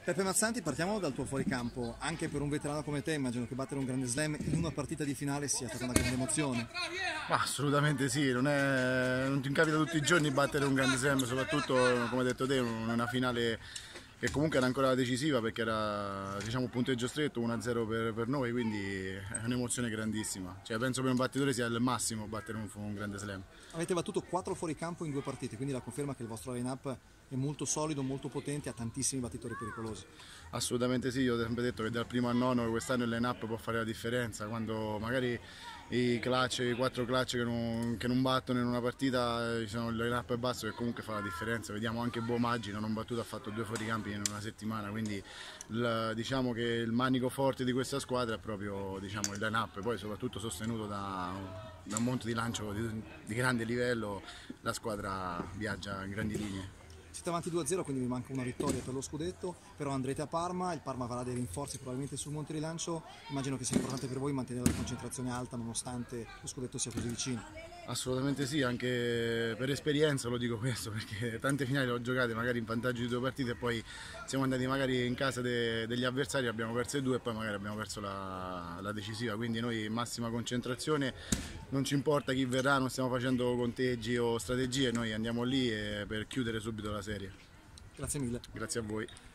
Peppe Mazzanti, partiamo dal tuo fuoricampo. Anche per un veterano come te, immagino che battere un grande slam in una partita di finale sia stata una grande emozione. Ma assolutamente sì, non ti capita tutti i giorni battere un grande slam, soprattutto come hai detto te, una finale che comunque era ancora decisiva perché era, diciamo, un punteggio stretto, 1-0 per noi, quindi è un'emozione grandissima. Cioè, penso per un battitore sia il massimo battere un grande slam. Avete battuto 4 fuoricampo in 2 partite, quindi la conferma che il vostro line-up è molto solido, molto potente, ha tantissimi battitori pericolosi. Assolutamente sì, io ho sempre detto che dal primo al nono quest'anno il line-up può fare la differenza, quando magari i 4 clutch che non battono in una partita, il line-up è basso che comunque fa la differenza. Vediamo anche Bo Maggi, non battuto, ha fatto 2 fuoricampi in una settimana, quindi diciamo che il manico forte di questa squadra è proprio, diciamo, il line-up, poi soprattutto sostenuto da un monte di lancio di grande livello, la squadra viaggia in grandi linee. Siete avanti 2-0, quindi vi manca una vittoria per lo scudetto, però andrete a Parma, il Parma avrà dei rinforzi probabilmente sul monte di lancio, immagino che sia importante per voi mantenere la concentrazione alta nonostante lo scudetto sia così vicino. Assolutamente sì, anche per esperienza lo dico questo, perché tante finali le ho giocate magari in vantaggio di 2 partite e poi siamo andati magari in casa degli avversari, abbiamo perso 2 e poi magari abbiamo perso la decisiva, quindi noi massima concentrazione, non ci importa chi verrà, non stiamo facendo conteggi o strategie, noi andiamo lì per chiudere subito la serie. Grazie mille. Grazie a voi.